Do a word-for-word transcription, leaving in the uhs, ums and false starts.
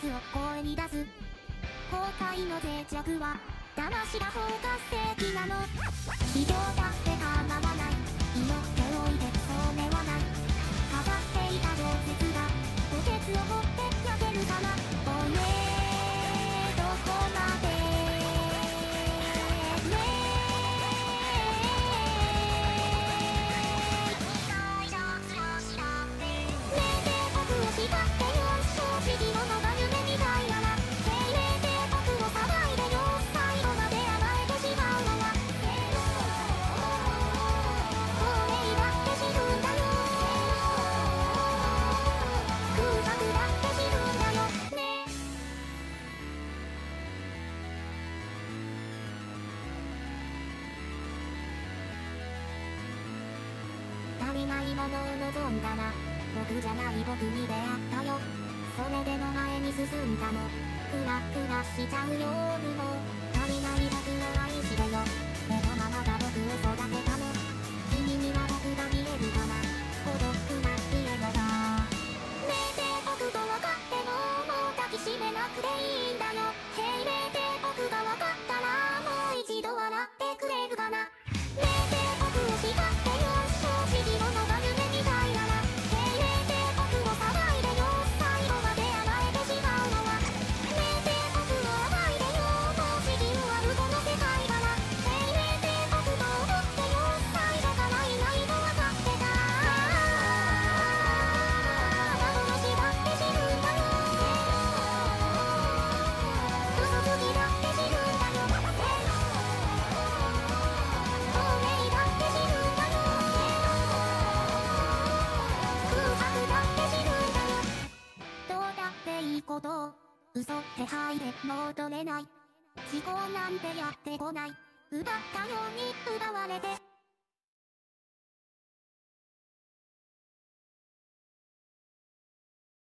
を声に出す。崩壊の脆弱は騙しが包括的なの。人だって構わない祈っておいてそうねはない。飾っていた情熱が墓穴を掘って焼けるさま。おいねどこまでね大丈夫らしらってねえ帝国を叱ってよ正直者が夢みたいなら精霊帝国を騒いでよ最後まで甘えてしまうのは亡霊だって死ぬんだよ空白だって死ぬんだよね。足りないものを望んだら僕じゃない僕に出会ったよ。それでも前に進んだの。クラクラしちゃうよ夜も足りない僕を愛してよ。目のままが僕を育てたの。君には僕が見えるかな孤独な家のだねえ帝国と分かってももう抱きしめなくていいんだよ。平霊帝国が分かったらもう一度笑ってくれるかな。ねえ帝国を叱ってよ正直者が夢みたいなら平霊帝国を騒いでよ最後まで甘えてしまうのはねえ帝国を暴いでよもう地球あるこの世界から平霊帝国と思ってよ最初からいないの分かってた幻だって死ぬんだよ嘘つきだって死ぬんだよ亡霊だって死ぬんだよ空白だって死ぬんだよ。どうだっていいことを嘘って吐いて戻れない。思考なんてやってこない。奪ったように奪われて